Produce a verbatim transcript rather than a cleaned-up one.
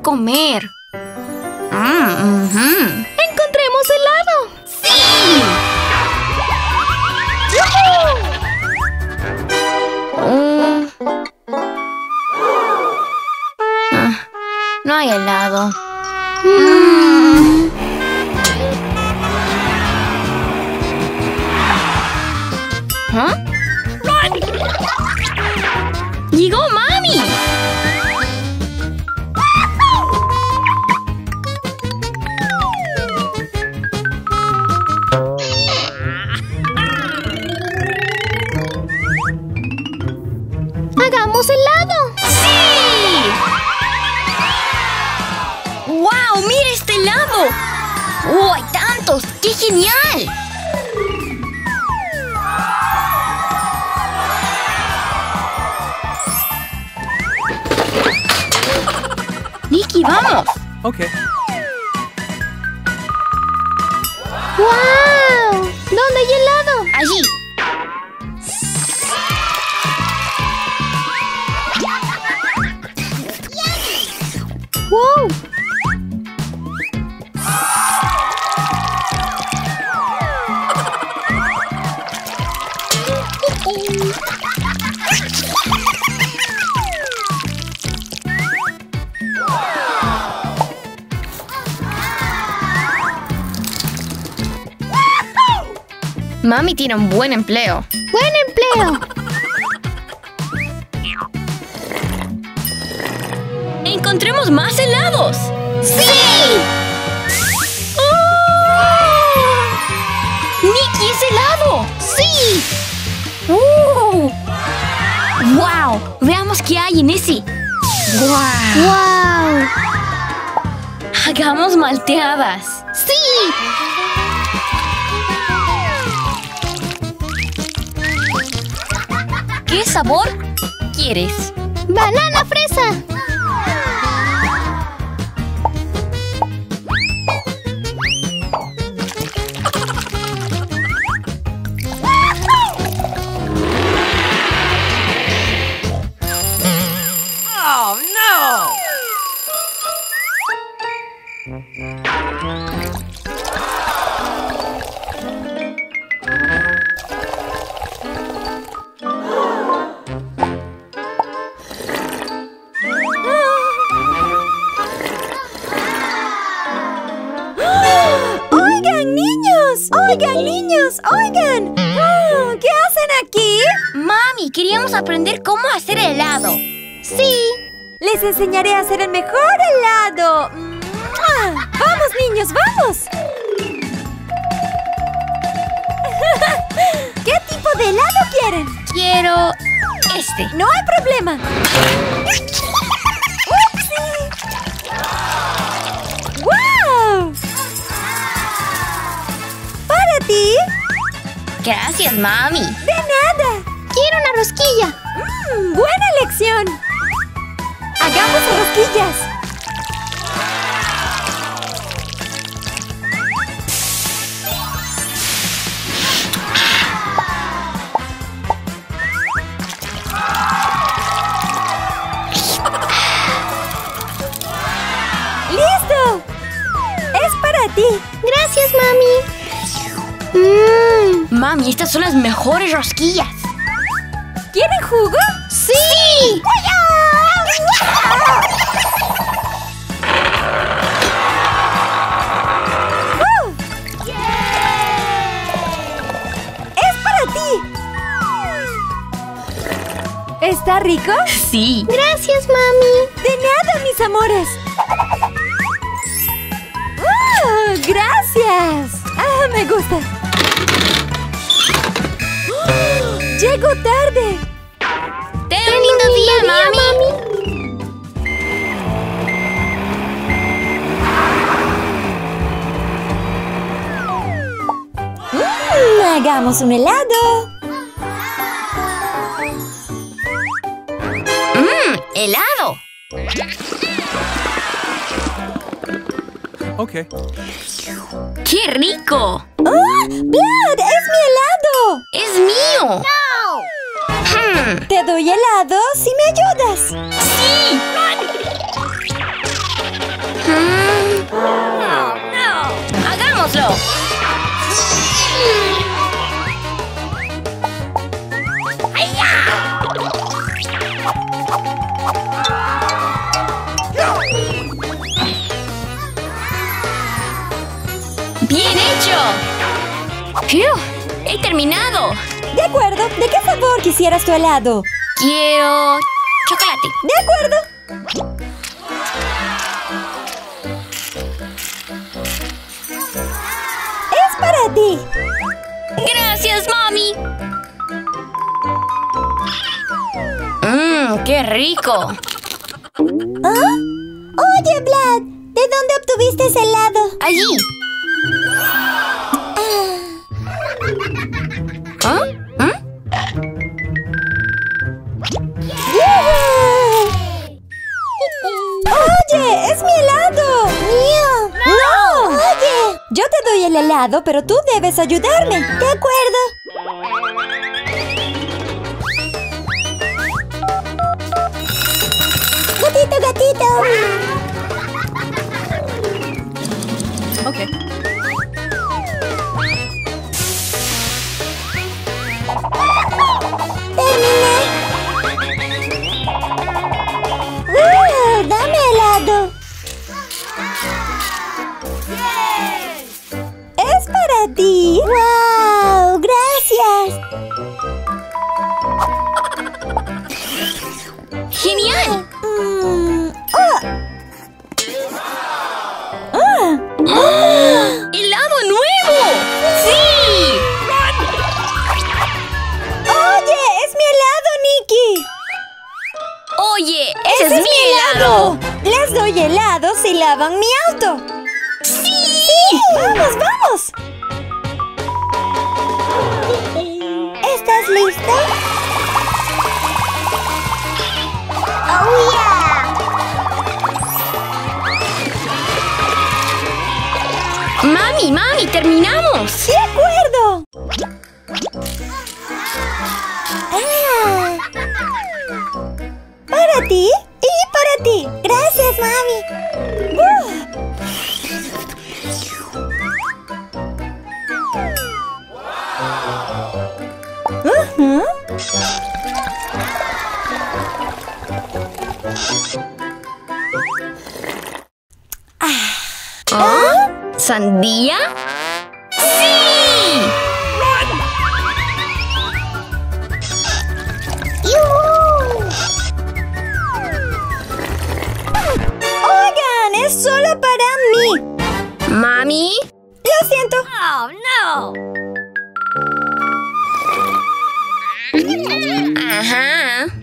comer. Mm, uh-huh. ¡Encontremos helado! ¡Sí! Uh. Ah, no hay helado. Mm. ¿Ah? ¡Llegó Mami! ¡Hagamos helado! ¡Sí! ¡Wow! ¡Mira este helado! ¡Oh, hay tantos! ¡Qué genial! Nikki, vamos. Ok. ¡Wow! ¿Dónde hay helado? Allí. ¡Wow! Mami tiene un buen empleo. ¡Buen empleo! ¡Encontremos más helados! ¡Sí! ¡Oh! ¡Nikki, es helado! ¡Sí! ¡Uh! ¡Wow! Veamos qué hay en ese. ¡Wow! ¡Wow! Hagamos malteadas. ¡Sí! ¿Qué sabor quieres? ¡Banana fresa! Oh, no! ¡Oigan, niños! ¡Oigan, niños! ¡Oigan! Oh, ¿qué hacen aquí? Mami, queríamos aprender cómo hacer helado. ¡Sí! Les enseñaré a hacer el mejor helado. ¡Mua! ¡Vamos, niños, vamos! ¿Qué tipo de helado quieren? Quiero este. No hay problema. ¡Upsi! ¡Wow! ¿Para ti? Gracias, Mami. ¡De nada! ¡Quiero una rosquilla! ¡Mmm! ¡Buena elección! ¡Hagamos rosquillas! ¡Listo! ¡Es para ti! ¡Gracias, mami! ¡Mmm! Mami, estas son las mejores rosquillas. ¿Quieren jugo? ¡Sí! ¡Uh! ¡Es para ti! ¿Está rico? Sí. ¡Gracias, mami! ¡De nada, mis amores! ¡Oh, gracias! ¡Ah, me gusta! ¡Oh! ¡Llego tarde! ¡Ten un lindo día, Mami! Mm, ¡hagamos un helado! ¡Mmm! ¡Helado! Ok. ¡Qué rico! ¡Oh! ¡Blood! ¡Es mi helado! ¡Es mío! Hmm. Te doy helado si me ayudas. ¡Sí! Oh, no. ¡Hagámoslo! ¡Bien hecho! ¡Fiu! ¡He terminado! De acuerdo. ¿De qué sabor quisieras tu helado? Quiero... chocolate. De acuerdo. Es para ti. ¡Gracias, mami! ¡Mmm! ¡Qué rico! ¿Ah? Oye, Vlad, ¿de dónde obtuviste ese helado? ¡Allí! ¿Ah? ¿Ah? ¡Oye! ¡Es mi helado! ¡Mío! ¡No! ¡Oye! Yo te doy el helado, pero tú debes ayudarme. ¿De acuerdo? ¡Gatito, gatito! Ok. ¡Terminé! ¡Uh! ¡Dame helado! ¡Es para ti! ¡Wow! ¡Gracias! ¡Genial! Mm, ¡oh! ¡Ah! ¡Ah! ¡Helado nuevo! ¡Sí! ¡Oye! ¡Es mi helado, Nikki! ¡Oye! ¡Ese, es, mi helado! Les doy helado si lavan mi auto. ¡Sí! ¡Vamos, vamos! ¿Estás listo? ¡Oh, yeah! ¡Mami, mami! ¡Terminamos! ¡De acuerdo! Ah. Para ti y para ti. Gracias, mami. Uh. Uh-huh. ¿Ah? ¿Sandía? ¡Sí! Oigan, es solo para mí. ¿Mami? Lo siento. Oh, no. Ajá.